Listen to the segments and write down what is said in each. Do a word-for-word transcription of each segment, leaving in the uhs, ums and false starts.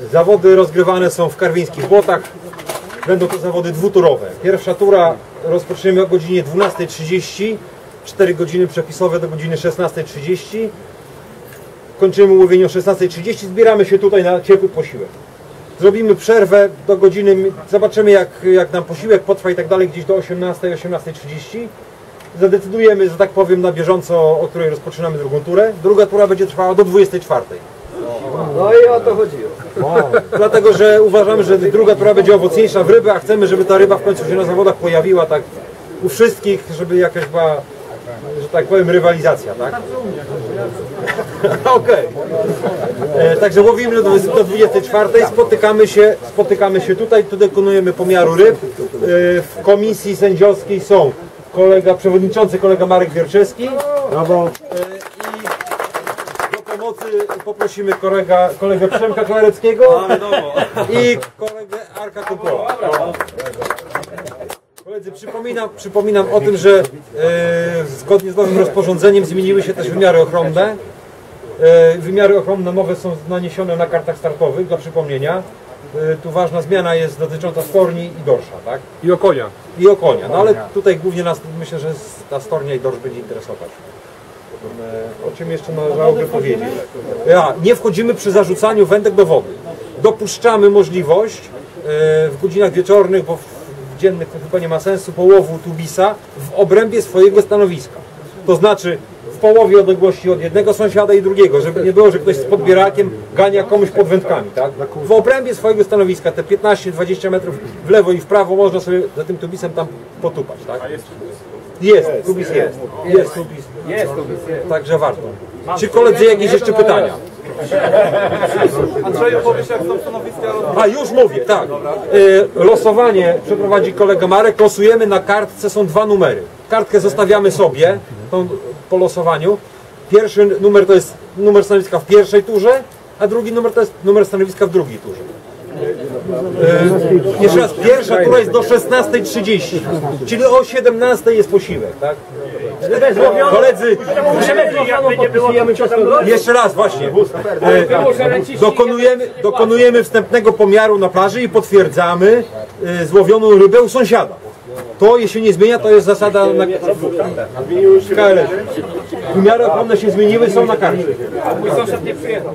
Zawody rozgrywane są w Karwińskich Błotach. Będą to zawody dwuturowe. Pierwsza tura rozpoczniemy o godzinie dwunastej trzydzieści, cztery godziny przepisowe do godziny szesnastej trzydzieści. Kończymy łowienie o szesnastej trzydzieści, zbieramy się tutaj na ciepły posiłek. Zrobimy przerwę do godziny, zobaczymy jak, jak nam posiłek potrwa i tak dalej, gdzieś do osiemnastej, osiemnastej trzydzieści. Zadecydujemy, że tak powiem, na bieżąco, o której rozpoczynamy drugą turę. Druga tura będzie trwała do dwudziestej czwartej. No i o to chodziło. Wow. Dlatego, że uważamy, że druga tura będzie owocniejsza w ryby, a chcemy, żeby ta ryba w końcu się na zawodach pojawiła tak u wszystkich, żeby jakaś była, że tak powiem, rywalizacja, tak? Okej. Okay. Także łowimy do dwudziestej czwartej, spotykamy się, spotykamy się tutaj, tu dokonujemy pomiaru ryb. W komisji sędziowskiej są kolega, przewodniczący kolega Marek Wierczewski. Brawo. Pomocy poprosimy kolega, kolegę Przemka Klareckiego i kolegę Arka Kupoła. Koledzy, przypominam, przypominam o tym, że e, zgodnie z nowym rozporządzeniem zmieniły się też wymiary ochronne. E, wymiary ochronne nowe są naniesione na kartach startowych, dla przypomnienia. E, tu ważna zmiana jest dotycząca storni i dorsza, tak? I okonia. I okonia, no ale tutaj głównie nas, myślę, że ta stornia i dorsz będzie interesować. O czym jeszcze należałoby powiedzieć? Ja, nie wchodzimy przy zarzucaniu wędek do wody. Dopuszczamy możliwość w godzinach wieczornych, bo w dziennych to chyba nie ma sensu, połowu tubisa w obrębie swojego stanowiska. To znaczy w połowie odległości od jednego sąsiada i drugiego, żeby nie było, że ktoś z podbierakiem gania komuś pod wędkami. Tak? W obrębie swojego stanowiska, te piętnaście dwadzieścia metrów w lewo i w prawo, można sobie za tym tubisem tam potupać. Tak? Jest, tubis jest. Jest tubis. Jest tubis, jest. Także warto. Czy koledzy jakieś jeszcze pytania? Andrzeju, powiesz jak są stanowiska? A już mówię, tak. Losowanie przeprowadzi kolega Marek. Losujemy na kartce, są dwa numery. Kartkę zostawiamy sobie tą, po losowaniu. Pierwszy numer to jest numer stanowiska w pierwszej turze, a drugi numer to jest numer stanowiska w drugiej turze. Yy, jeszcze raz, pierwsza tura jest do szesnastej trzydzieści, czyli o siedemnastej jest posiłek, tak? Koledzy, jeszcze raz właśnie, yy, dokonujemy, dokonujemy wstępnego pomiaru na plaży i potwierdzamy yy, złowioną rybę u sąsiada. To, jeśli nie zmienia, to jest zasada na K L S. Wymiary ochronne się zmieniły, są na karcie. Mój sąsiad nie przyjechał.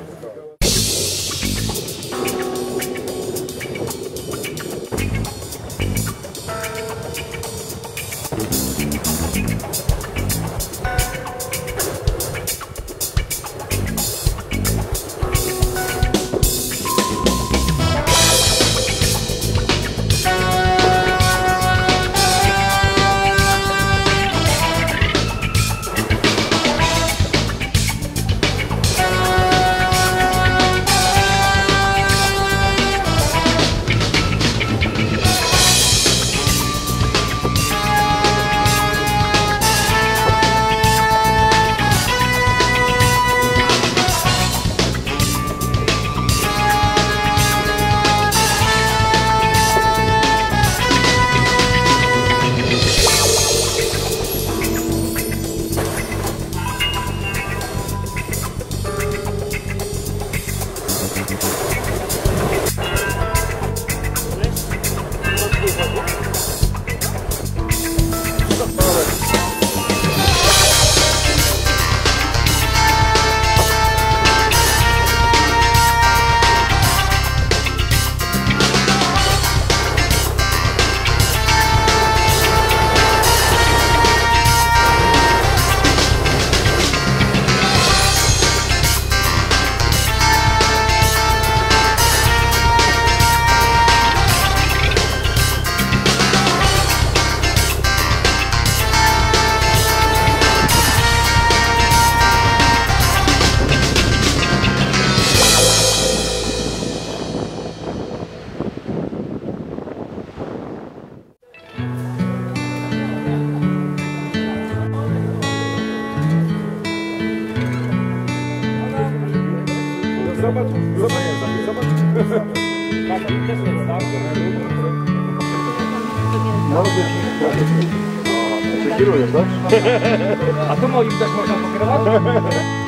Zobacz, zobacz, zobacz. No, ty kierujesz, tak? A to moim też można pokierować?